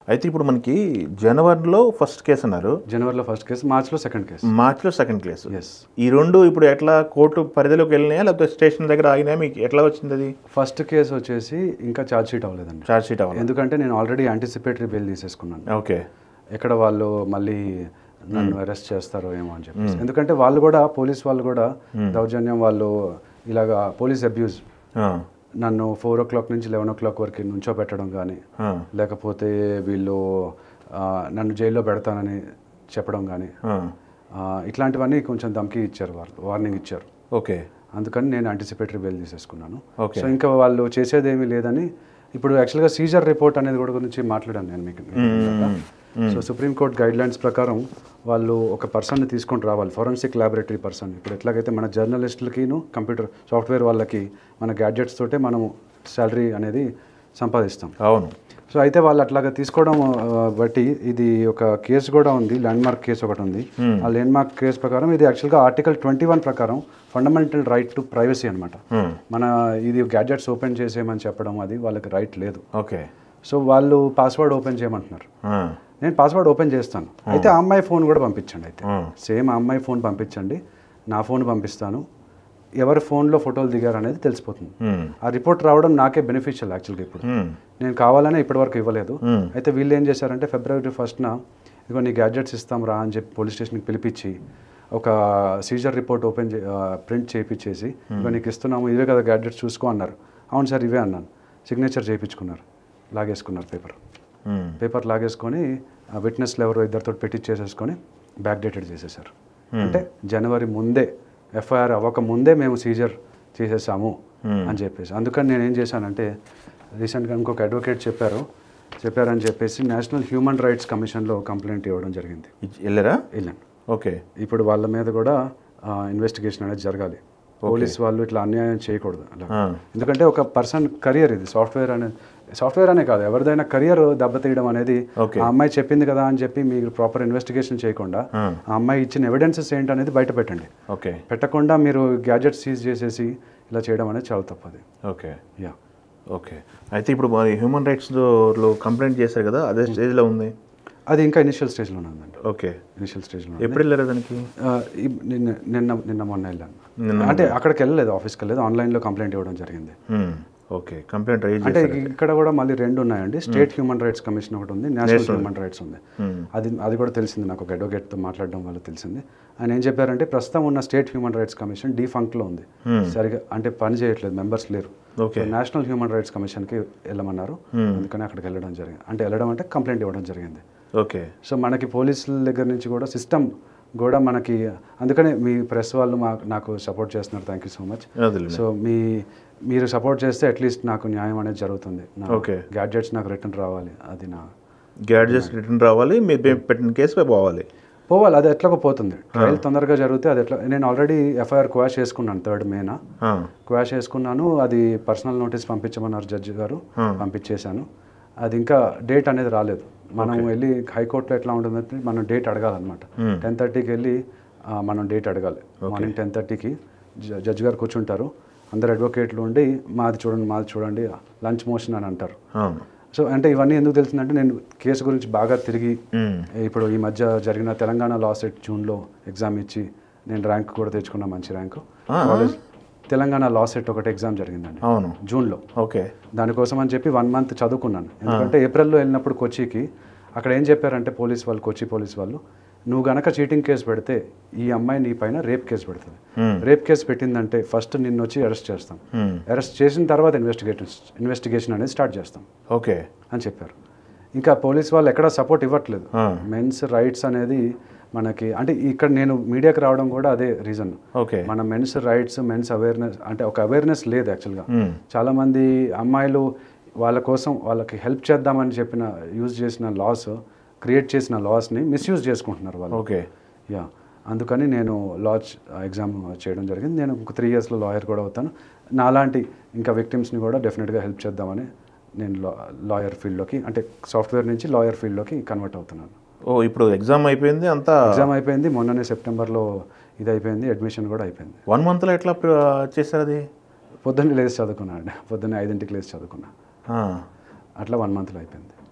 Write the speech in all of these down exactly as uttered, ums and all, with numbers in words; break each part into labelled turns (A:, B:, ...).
A: అయితే ఇప్పుడు మనకి జనవరిలో ఫస్ట్ కేసు అన్నారు.
B: జనవరిలో ఫస్ట్ కేసు, మార్చ్లో సెకండ్ కేసు.
A: మార్చ్లో సెకండ్ కేసు.
B: ఎస్.
A: ఈ రెండు ఇప్పుడు ఎట్లా కోర్టు పరిధిలోకి వెళ్ళినాయా లేకపోతే స్టేషన్ దగ్గర ఆగినాయా? మీకు ఎట్లా వచ్చింది అది?
B: ఫస్ట్ కేసు వచ్చేసి ఇంకా ఛార్జ్ షీట్ అవ్వలేదండి.
A: ఛార్జ్ షీట్ అవ్వలేదు
B: ఎందుకంటే నేను ఆల్రెడీ యాంటిసిపేటరీ బెయిల్ తీసేసుకున్నాను.
A: ఓకే.
B: ఎక్కడ వాళ్ళు మళ్ళీ నన్ను అరెస్ట్ చేస్తారో ఏమో అని చెప్పేసి. ఎందుకంటే వాళ్ళు కూడా పోలీస్ వాళ్ళు కూడా దౌర్జన్యం, వాళ్ళు ఇలాగా పోలీస్ అబ్యూజ్, నన్ను ఫోర్ ఓ క్లాక్ నుంచి లెవెన్ ఓ క్లాక్ వరకు నుంచో పెట్టడం కానీ, లేకపోతే వీళ్ళు నన్ను జైల్లో పెడతానని చెప్పడం కానీ, ఇట్లాంటివన్నీ కొంచెం ధమ్కి ఇచ్చారు, వాళ్ళు వార్నింగ్ ఇచ్చారు.
A: ఓకే. అందుకని
B: నేను యాంటిసిపేటరీ బెయిల్ తీసేసుకున్నాను. సో ఇంకా వాళ్ళు చేసేది ఏమీ లేదని ఇప్పుడు యాక్చువల్గా సీజర్ రిపోర్ట్ అనేది కూడా గురించి మాట్లాడాను నేను మీకు. సో సుప్రీంకోర్టు గైడ్ లైన్స్ ప్రకారం వాళ్ళు ఒక పర్సన్ని తీసుకొని రావాలి, ఫోరెన్సిక్ ల్యాబొరేటరీ పర్సన్. ఇప్పుడు ఎట్లాగైతే మన జర్నలిస్టులకిను కంప్యూటర్ సాఫ్ట్వేర్ వాళ్ళకి మన గ్యాడ్జెట్స్ తోటే మనం శాలరీ అనేది సంపాదిస్తాం.
A: అవును.
B: సో అయితే వాళ్ళు అట్లాగా తీసుకోవడం బట్టి ఇది ఒక కేసు కూడా ఉంది, ల్యాండ్ మార్క్ కేసు ఒకటి ఉంది. ఆ ల్యాండ్ మార్క్ కేసు ప్రకారం ఇది యాక్చువల్గా ఆర్టికల్ ట్వంటీ వన్ ప్రకారం ఫండమెంటల్ రైట్ టు ప్రైవసీ అనమాట. మన ఇది గ్యాడ్జెట్స్ ఓపెన్ చేసేయమని చెప్పడం అది వాళ్ళకి రైట్ లేదు.
A: ఓకే. సో
B: వాళ్ళు పాస్వర్డ్ ఓపెన్ చేయమంటున్నారు. నేను పాస్వర్డ్ ఓపెన్ చేస్తాను, అయితే ఆ అమ్మాయి ఫోన్ కూడా పంపించండి. అయితే సేమ్ ఆ అమ్మాయి ఫోన్ పంపించండి, నా ఫోన్ పంపిస్తాను, ఎవరి ఫోన్లో ఫోటోలు దిగారు అనేది తెలిసిపోతుంది. ఆ రిపోర్ట్ రావడం నాకే బెనిఫిషియల్ యాక్చువల్గా. ఇప్పుడు నేను కావాలనే ఇప్పటివరకు ఇవ్వలేదు. అయితే వీళ్ళు ఏం చేశారంటే ఫిబ్రవరి ఫస్ట్న ఇదిగో నీ గ్యాడ్జెట్స్ ఇస్తాం రా అని చెప్పి పోలీస్ స్టేషన్కి పిలిపించి ఒక సీజర్ రిపోర్ట్ ఓపెన్ చే ప్రింట్ చేయించేసి ఇక నీకు ఇస్తున్నాము, ఇవే కదా గ్యాడ్జెట్స్ చూసుకో అన్నారు. అవును సార్ ఇవే అన్నాను. సిగ్నేచర్ చేయించుకున్నారు, లాగేసుకున్నారు పేపర్ పేపర్ లాగేసుకొని విట్నెస్లు ఎవరో ఇద్దరితో పెట్టించేసేసుకొని బ్యాక్ డేటెడ్ చేసేసారు. అంటే జనవరి ముందే, ఎఫ్ఐఆర్ అవ్వక ముందే మేము సీజర్ చేసేసాము అని చెప్పేసి. అందుకని నేను ఏం చేశానంటే రీసెంట్గా ఇంకొక అడ్వకేట్ చెప్పారు చెప్పారని చెప్పేసి నేషనల్ హ్యూమన్ రైట్స్ కమిషన్లో కంప్లైంట్ ఇవ్వడం జరిగింది.
A: వెళ్ళారా?
B: వెళ్ళాను.
A: ఓకే.
B: ఇప్పుడు వాళ్ళ మీద కూడా ఇన్వెస్టిగేషన్ అనేది జరగాలి. పోలీస్ వాళ్ళు ఇట్లా అన్యాయం చేయకూడదు అలా. ఎందుకంటే ఒక పర్సన్ కెరియర్ ఇది, సాఫ్ట్వేర్ అనేది సాఫ్ట్వేర్ అనే కాదు, ఎవరిదైనా కెరియర్ దెబ్బతీయడం అనేది. ఆ అమ్మాయి చెప్పింది కదా అని చెప్పి మీరు ప్రాపర్ ఇన్వెస్టిగేషన్ చేయకుండా ఆ అమ్మాయి ఇచ్చిన ఎవిడెన్సెస్ ఏంటనేది బయట పెట్టండి.
A: ఓకే. పెట్టకుండా
B: మీరు గ్యాడ్జెట్ సీజ్ చేసేసి ఇలా చేయడం అనేది చాలా తప్పది.
A: ఓకే.
B: యా.
A: ఓకే. అయితే ఇప్పుడు మరి హ్యూమన్ రైట్స్లో కంప్లైంట్ చేశారు కదా, అదే స్టేజ్లో ఉంది?
B: అది ఇంకా ఇనిషియల్ స్టేజ్లోనే ఉందండి.
A: ఓకే.
B: ఇనిషియల్ స్టేజ్లో.
A: ఎప్పుడు వెళ్ళారు దానికి?
B: నిన్న నిన్న నిన్న మొన్న వెళ్ళాను. అంటే అక్కడికి వెళ్ళలేదు, ఆఫీస్కి వెళ్ళలేదు, ఆన్లైన్లో కంప్లైంట్ ఇవ్వడం జరిగింది.
A: ఓకే. కంప్లైంట్ రైజ్
B: అంటే ఇక్కడ కూడా మళ్ళీ రెండు ఉన్నాయండి. స్టేట్ హ్యూమన్ రైట్స్ కమిషన్ ఒకటి ఉంది, నేషనల్ హ్యూమన్ రైట్స్ ఉంది. అది అది కూడా తెలిసింది నాకు, ఒక అడ్వకేట్తో మాట్లాడడం వల్ల తెలిసింది. ఆయన ఏం చెప్పారంటే ప్రస్తుతం ఉన్న స్టేట్ హ్యూమన్ రైట్స్ కమిషన్ డీఫంక్ట్లో ఉంది, సరిగా అంటే పని చేయట్లేదు, మెంబర్స్ లేరు. నేషనల్ హ్యూమన్ రైట్స్ కమిషన్కి వెళ్ళమన్నారు. అందుకని అక్కడికి వెళ్ళడం జరిగింది. అంటే వెళ్ళడం అంటే కంప్లైంట్ ఇవ్వడం జరిగింది.
A: ఓకే.
B: సో మనకి పోలీసుల దగ్గర నుంచి కూడా సిస్టమ్ కూడా మనకి, అందుకనే మీ ప్రెస్ వాళ్ళు మా నాకు సపోర్ట్ చేస్తున్నారు, thank you so much. So మీ మీరు సపోర్ట్ చేస్తే అట్లీస్ట్ నాకు న్యాయం అనేది జరుగుతుంది.
A: ఓకే.
B: గ్యాడ్జెట్స్ నాకు రిటర్న్ రావాలి, అది నా
A: గ్యాడ్జెట్స్ రిటర్న్ రావాలి, మీరు పెట్టిన కేసు పోవాలి
B: పోవాలి అది ఎట్లాగో పోతుంది. ట్రయల్ తొందరగా జరిగితే అది ఎట్లా, నేను ఆల్రెడీ ఎఫ్ఐఆర్ క్వాష్ చేసుకున్నాను, థర్డ్ మేనా క్వాష్ చేసుకున్నాను. అది పర్సనల్ నోటీస్ పంపించమన్నారు జడ్జి గారు, పంపించేశాను. అది ఇంకా డేట్ అనేది రాలేదు. మనం వెళ్ళి హైకోర్టులో ఎట్లా ఉంటుందంటే మనం డేట్ అడగాలన్నమాట. టెన్ థర్టీకి వెళ్ళి మనం డేట్ అడగాలి. మార్నింగ్ టెన్ థర్టీకి జడ్జి గారు కూర్చుంటారు, అందరు అడ్వకేట్లు ఉండి మాది చూడండి మాది చూడండి లంచ్ మోషన్ అని అంటారు. సో అంటే ఇవన్నీ ఎందుకు తెలిసిందంటే నేను కేసు గురించి బాగా తిరిగి, ఇప్పుడు ఈ మధ్య జరిగిన తెలంగాణ లా సెట్ జూన్లో ఎగ్జామ్ ఇచ్చి నేను ర్యాంక్ కూడా తెచ్చుకున్నా, మంచి rank. College Telangana law set ఒకటి ఎగ్జామ్ జరిగిందండి జూన్లో.
A: ఓకే.
B: దానికోసం అని చెప్పి వన్ మంత్ చదువుకున్నాను. ఎందుకంటే ఏప్రిల్లో వెళ్ళినప్పుడు కొచ్చికి అక్కడ ఏం చెప్పారంటే పోలీస్ వాళ్ళు, కొచ్చి పోలీస్ వాళ్ళు, నువ్వు గనక చీటింగ్ కేసు పెడితే ఈ అమ్మాయి నీ పైన రేప్ కేసు పెడుతుంది. రేప్ కేసు పెట్టిందంటే ఫస్ట్ నిన్ను వచ్చి అరెస్ట్ చేస్తాం, అరెస్ట్ చేసిన తర్వాత ఇన్వెస్టిగేషన్ ఇన్వెస్టిగేషన్ అనేది స్టార్ట్ చేస్తాం.
A: ఓకే
B: అని చెప్పారు. ఇంకా పోలీస్ వాళ్ళు ఎక్కడా సపోర్ట్ ఇవ్వట్లేదు. మెన్స్ రైట్స్ అనేది మనకి, అంటే ఇక్కడ నేను మీడియాకి రావడం కూడా అదే రీజన్.
A: ఓకే.
B: మన మెన్స్ రైట్స్, మెన్స్ అవేర్నెస్ అంటే ఒక అవేర్నెస్ లేదు యాక్చువల్గా. చాలామంది అమ్మాయిలు వాళ్ళ కోసం వాళ్ళకి హెల్ప్ చేద్దామని చెప్పిన యూజ్ చేసిన లాస్, క్రియేట్ చేసిన లాస్ని మిస్యూజ్ చేసుకుంటున్నారు వాళ్ళు.
A: ఓకే.
B: యా, అందుకని నేను లా ఎగ్జామ్ చేయడం జరిగింది. నేను ఒక త్రీ ఇయర్స్లో లాయర్ కూడా అవుతాను. నాలాంటి ఇంకా విక్టిమ్స్ని కూడా డెఫినెట్గా హెల్ప్ చేద్దామని నేను లా లాయర్ ఫీల్డ్లోకి, అంటే సాఫ్ట్వేర్ నుంచి లాయర్ ఫీల్డ్లోకి కన్వర్ట్ అవుతున్నాను.
A: ఓ, ఇప్పుడు ఎగ్జామ్ అయిపోయింది, అంతా
B: ఎగ్జామ్ అయిపోయింది, మొన్ననే సెప్టెంబర్లో ఇది అయిపోయింది, అడ్మిషన్ కూడా అయిపోయింది.
A: వన్ మంత్లో ఎట్లా చేశారు అది?
B: పొద్దున్నే లేచి చదువుకున్నా అండి, పొద్దున్నే ఐదింటికి లేచి చదువుకున్నా, అట్లా వన్ మంత్లో అయిపోయింది.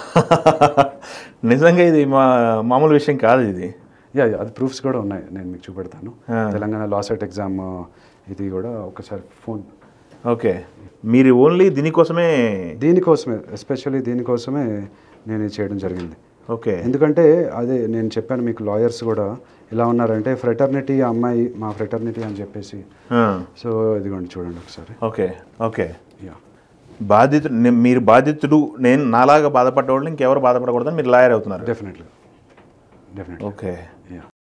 A: నిజంగా ఇది మా మామూలు విషయం కాదు ఇది.
B: యా అది ప్రూఫ్స్ కూడా ఉన్నాయి, నేను మీకు చూపెడతాను. తెలంగాణ లా సెట్ ఎగ్జామ్ ఇది కూడా ఒకసారి ఫోన్.
A: ఓకే, మీరు ఓన్లీ దీనికోసమే
B: దీనికోసమే ఎస్పెషల్లీ దీనికోసమే నేను ఇది చేయడం జరిగింది.
A: ఓకే,
B: ఎందుకంటే అదే నేను చెప్పాను మీకు, లాయర్స్ కూడా ఇలా ఉన్నారంటే ఫ్రెటర్నిటీ అమ్మాయి మా ఫ్రెటర్నిటీ అని చెప్పేసి. సో ఇదిగోండి చూడండి ఒకసారి.
A: ఓకే ఓకే,
B: యా
A: బాధితుడు మీరు బాధితుడు, నేను నాలాగా బాధపడ్డ వాళ్ళు ఇంకెవరు బాధపడకూడదని మీరు లాయర్ అవుతున్నారు.
B: Definitely definitely.
A: ఓకే.
B: యా